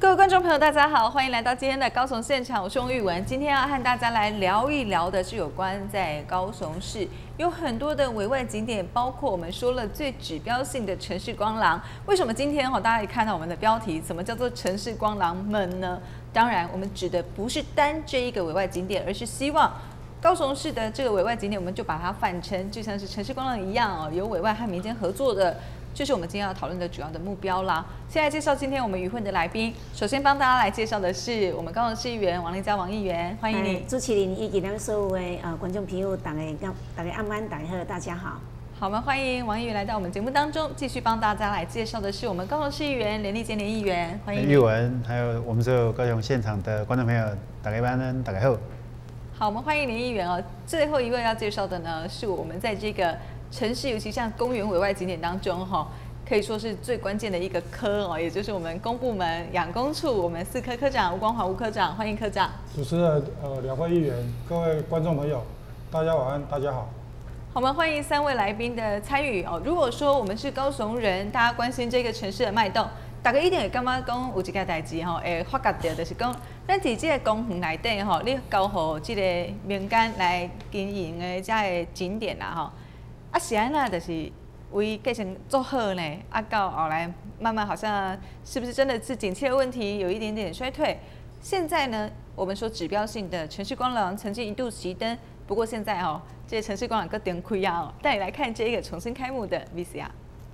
各位观众朋友，大家好，欢迎来到今天的高雄现场，我是翁玉文。今天要和大家来聊一聊的是有关在高雄市有很多的委外景点，包括我们说了最指标性的城市光廊。为什么今天大家可以看到我们的标题，什么叫做城市光廊们呢？当然，我们指的不是单这一个委外景点，而是希望高雄市的这个委外景点，我们就把它泛称，就像是城市光廊一样有委外和民间合作的。就是我们今天要讨论的主要的目标啦。先来介绍今天我们与会的来宾，首先帮大家来介绍的是我们高雄市议员王丽佳王议员，欢迎你。 主持人以及咱所有的观众朋友，大家暗安，大家好，大家好。 好，我们欢迎王议员来到我们节目当中，继续帮大家来介绍的是我们高雄市议员连立坚连议员，欢迎你。 玉文，还有我们所有高雄现场的观众朋友，大家安，大家好。 好，我们欢迎连议员哦。最后一位要介绍的呢，是我们在这个城市，尤其像公园委外景点当中可以说是最关键的一个科也就是我们公部门养工处，我们4科科长吴光华吴科长，欢迎科长。 主持人两位议员，各位观众朋友，大家晚安，大家好。 好，我们欢迎3位来宾的参与如果说我们是高雄人，大家关心这个城市的脉动，大家一定会感觉讲有一件代志会发觉到，就是讲咱在这个公园内底你交予这个民间来经营的这个景点啦是安那就是为继续做好呢，到后来慢慢好像是不是真的是景气的问题有一点点衰退？现在呢，我们说指标性的城市光廊曾经一度熄灯，不过现在这些城市光廊各点开啊带你来看这一个重新开幕的 VCR。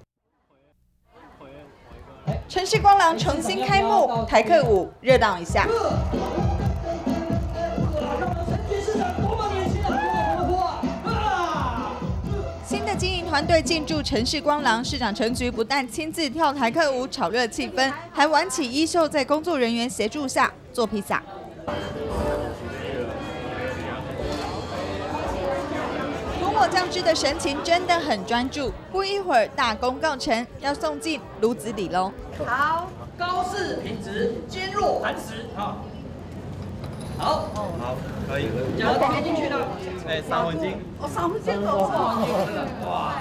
城市光廊重新开幕，台客舞热闹一下。新的经营团队进驻城市光廊，市长陈菊不但亲自跳台客舞炒热气氛，还玩起衣袖，在工作人员协助下做披萨。涂抹酱汁的神情真的很专注，不一会儿大功告成，要送进炉子里喽。 好，高视品质，坚若磐石好， 可以。 脚贴进去了。 3公斤。 3公斤哇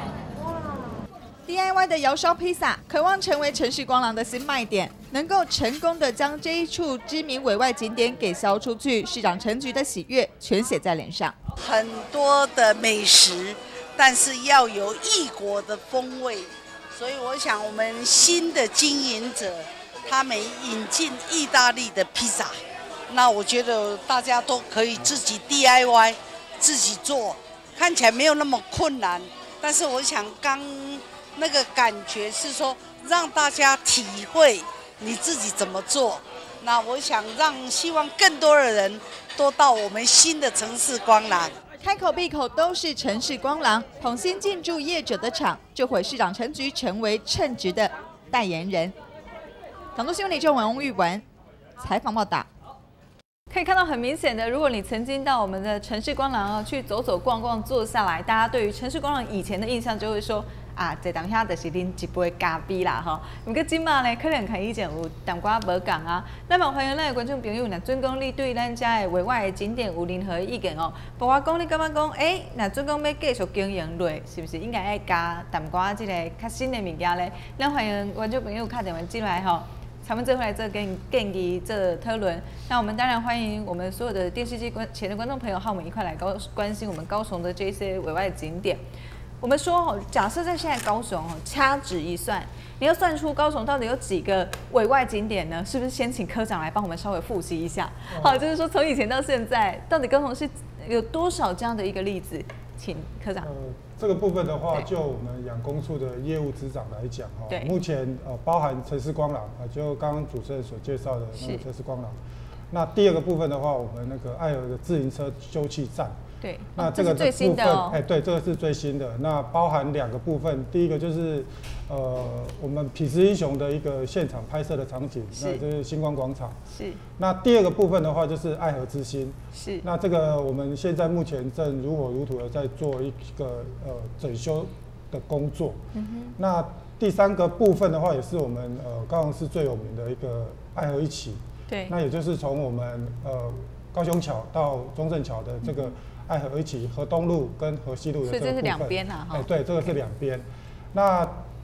！DIY 的窑烧披萨，渴望成为城市光廊的新卖点，能够成功的将这一处知名委外景点给销出去，市长陈菊的喜悦全写在脸上。 很多的美食，但是要有异国的风味，所以我想我们新的经营者，他们引进意大利的披萨。那我觉得大家都可以自己 DIY， 自己做，看起来没有那么困难。但是我想刚那个感觉是说，让大家体会你自己怎么做。那我想希望更多的人都到我们新的城市光廊。 开口闭口都是城市光廊，捧新进驻业者的场，这回市长陈菊成为称职的代言人。港都新闻李正文、翁玉文采访报道。可以看到很明显的，如果你曾经到我们的城市光廊去走走逛逛，坐下来，大家对于城市光廊以前的印象就会说这当下就是啉一杯咖啡啦不过今嘛呢，可能跟以前有淡薄仔无同啊。那么欢迎咱的观众朋友，若准讲你对咱家的委外的景点有任何意见包括讲你感觉讲，若准讲要继续经营落，是不是应该要加淡薄仔这个较新的物件呢？咱欢迎观众朋友打电话进来才们这回来这建议这讨论。那我们当然欢迎我们所有的电视机前的观众朋友和我们一块来关心我们高雄的这些委外景点。我们说假设在现在高雄掐指一算，你要算出高雄到底有几个委外景点呢？是不是先请科长来帮我们稍微复习一下？好，就是说从以前到现在，到底高雄市有多少这样的一个例子？请科长。 这个部分的话，就我们养工处的业务执掌来讲目前包含城市光廊就刚刚主持人所介绍的那个城市光廊。那第二个部分的话，我们那个爱河的自行车休憩站。 对， 那这个最新的对，这个是最新的。那包含2个部分，第一个就是我们痞子英雄的一个现场拍摄的场景，那就是星光广场。 是。 那第2个部分的话，就是爱河之星。 是。 那这个我们现在目前正如火如荼的在做一个整修的工作。那第3个部分的话，也是我们高雄市最有名的一个爱河一期。 对。 那也就是从我们高雄桥到中正桥的这个爱河一期，河东路跟河西路的这个部分。 所以这是2边啊， 对，这个是2边。那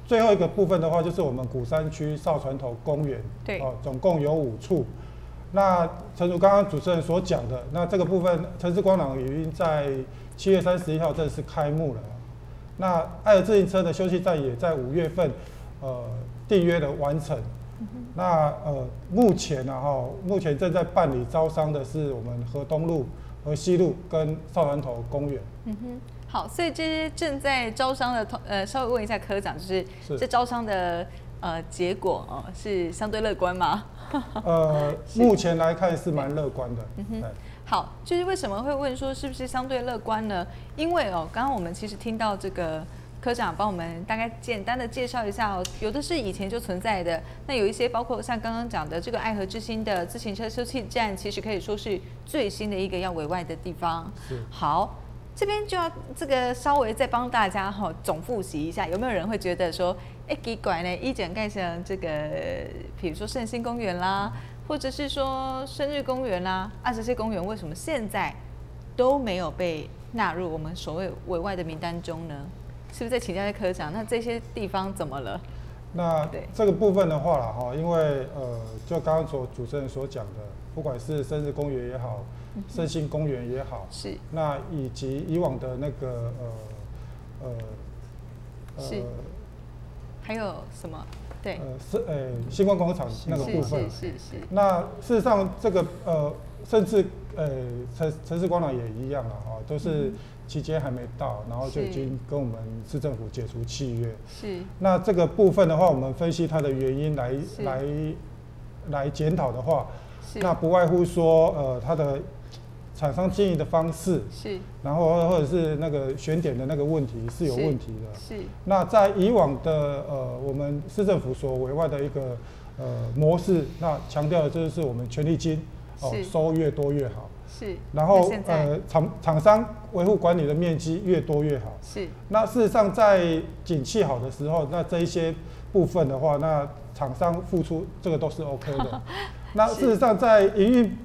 最后一个部分的话，就是我们鼓山区哨船头公园， 对， 总共有5处。那诚如刚刚主持人所讲的，那这个部分城市光廊已经在7月31号正式开幕了。那爱河自行车的休息站也在5月份，订约的完成。那目前目前正在办理招商的是我们河东路、河西路跟哨船头公园。 好，所以这些正在招商的稍微问一下科长，就是这招商的结果是相对乐观吗？ 目前来看是蛮乐观的。 好，就是为什么会问说是不是相对乐观呢？因为刚刚我们其实听到这个科长帮我们大概简单的介绍一下有的是以前就存在的，那有一些包括像刚刚讲的这个爱河之星的自行车休憩站，其实可以说是最新的一个要委外的地方。好。这边就要这个稍微再帮大家总复习一下，有没有人会觉得说，奇怪呢？一整盖成这个，比如说圣心公园啦，或者是说生日公园啦，这些公园为什么现在都没有被纳入我们所谓委外的名单中呢？是不是再请教一下科长？那这些地方怎么了？ 那这个部分的话啦，因为就刚刚主持人所讲的，不管是生日公园也好。圣心公园也好， 是那以及以往的那个是还有什么？对， 星光广场那个部分， 是。 那事实上，这个甚至城市光廊也一样了都是期间还没到，然后就已经跟我们市政府解除契约。 是。 那这个部分的话，我们分析它的原因来检讨的话，那不外乎说它的厂商经营的方式是， 然后或者是那个选点的那个问题是有问题的。 是。 那在以往的我们市政府所委外的一个模式，那强调的就是我们权利金收越多越好。 是。 然后厂商维护管理的面积越多越好。 是。 那事实上在景气好的时候，那这一些部分的话，那厂商付出这个都是 OK 的。那事实上在营运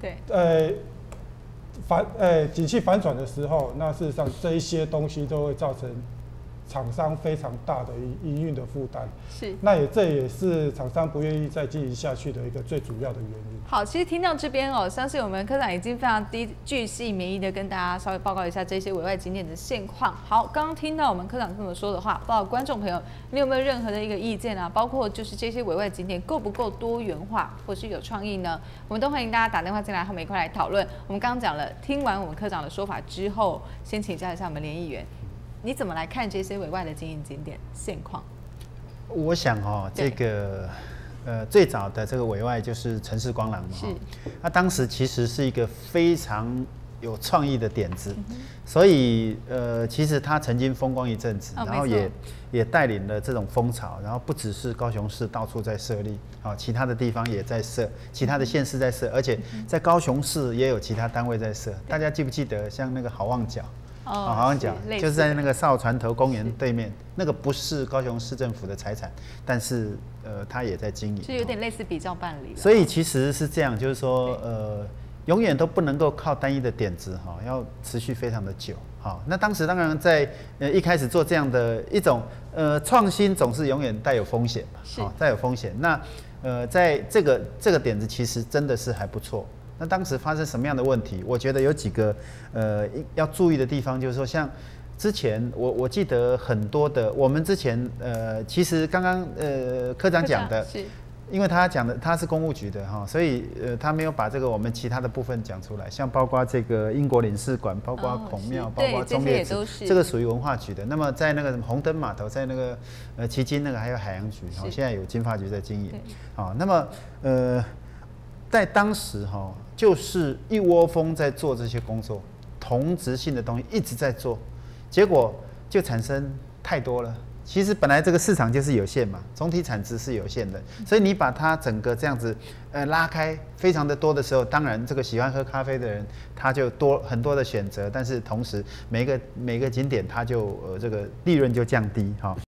景气反转的时候，那事实上这一些东西都会造成厂商非常大的营运的负担。 是。 那这也是厂商不愿意再经营下去的一个最主要的原因。 好，其实听到这边相信我们科长已经非常巨细靡遗的跟大家稍微报告一下这些委外景点的现况。好，刚刚听到我们科长这么说的话，不知道观众朋友你有没有任何的一个意见啊？包括就是这些委外景点够不够多元化，或是有创意呢？我们都欢迎大家打电话进来，和我们一块来讨论。我们刚刚讲了，听完我们科长的说法之后，先请教一下我们连议员，你怎么来看这些委外的经营景点现况？ 我想这个最早的这个委外就是城市光廊嘛，那当时其实是一个非常有创意的点子，所以其实他曾经风光一阵子，然后也带领了这种风潮，然后不只是高雄市到处在设立，其他的地方也在设，其他的县市在设，而且在高雄市也有其他单位在设。大家记不记得像那个好望角？好望角就是在那个哨船头公园对面，那个不是高雄市政府的财产，但是他也在经营， 就有点类似比照办理。 所以其实是这样，就是说永远都不能够靠单一的点子要持续非常的久。那当时当然在一开始做这样的一种创新，总是永远带有风险嘛，带有风险。那在这个点子其实真的是还不错。那当时发生什么样的问题？我觉得有几个要注意的地方，就是说像之前我记得很多的，我们之前其实刚刚科长讲的，因为他讲的他是公务局的所以他没有把这个我们其他的部分讲出来，像包括这个英国领事馆，包括孔庙，包括忠烈祠，这个属于文化局的。那么在那个红灯码头，在那个旗津那个还有海洋局，现在有经发局在经营。那么在当时就是一窝蜂在做这些工作，同质性的东西一直在做，结果就产生太多了。其实本来这个市场就是有限嘛，总体产值是有限的，所以你把它整个这样子拉开非常的多的时候，当然这个喜欢喝咖啡的人他就很多的选择，但是同时每个景点它就这个利润就降低